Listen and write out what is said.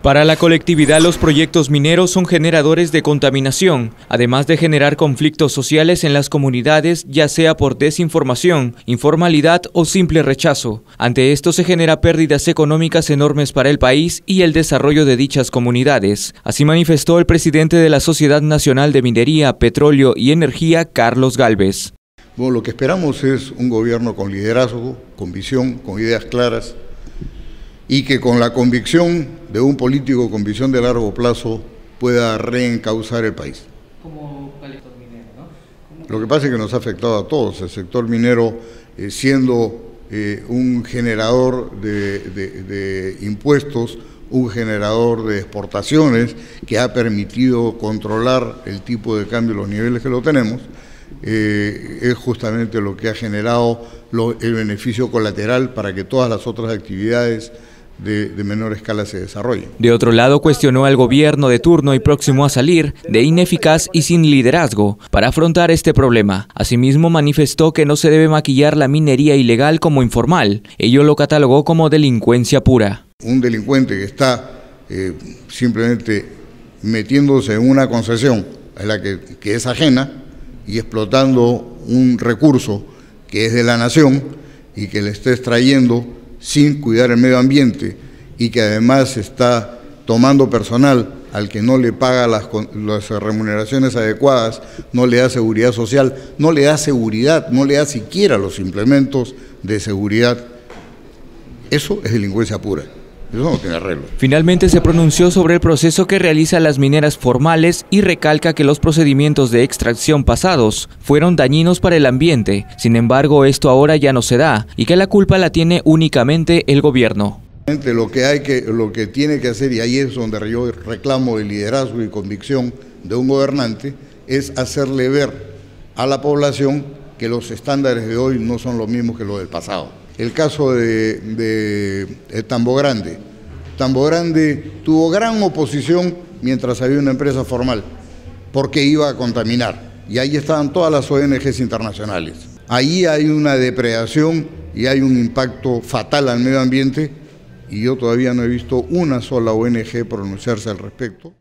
Para la colectividad, los proyectos mineros son generadores de contaminación, además de generar conflictos sociales en las comunidades, ya sea por desinformación, informalidad o simple rechazo. Ante esto se genera pérdidas económicas enormes para el país y el desarrollo de dichas comunidades. Así manifestó el presidente de la Sociedad Nacional de Minería, Petróleo y Energía, Carlos Gálvez. Bueno, lo que esperamos es un gobierno con liderazgo, con visión, con ideas claras, y que con la convicción de un político con visión de largo plazo pueda reencauzar el país. Como el sector minero, ¿no? Lo que pasa es que nos ha afectado a todos. El sector minero, siendo un generador de impuestos, un generador de exportaciones que ha permitido controlar el tipo de cambio y los niveles que lo tenemos, es justamente lo que ha generado el beneficio colateral para que todas las otras actividades de menor escala se desarrollen. De otro lado, cuestionó al gobierno de turno y próximo a salir de ineficaz y sin liderazgo para afrontar este problema. Asimismo, manifestó que no se debe maquillar la minería ilegal como informal. Ello lo catalogó como delincuencia pura. Un delincuente que está simplemente metiéndose en una concesión a la que es ajena y explotando un recurso que es de la nación y que le está extrayendo sin cuidar el medio ambiente y que además está tomando personal al que no le paga las remuneraciones adecuadas, no le da seguridad social, no le da seguridad, no le da siquiera los implementos de seguridad. Eso es delincuencia pura. Eso no tiene arreglo. Finalmente se pronunció sobre el proceso que realizan las mineras formales y recalca que los procedimientos de extracción pasados fueron dañinos para el ambiente. Sin embargo, esto ahora ya no se da y que la culpa la tiene únicamente el gobierno. Lo que tiene que hacer, y ahí es donde yo reclamo el liderazgo y convicción de un gobernante, es hacerle ver a la población que los estándares de hoy no son los mismos que los del pasado. El caso de Tambo Grande. Tambo Grande tuvo gran oposición mientras había una empresa formal, porque iba a contaminar. Y ahí estaban todas las ONGs internacionales. Ahí hay una depredación y hay un impacto fatal al medio ambiente, y yo todavía no he visto una sola ONG pronunciarse al respecto.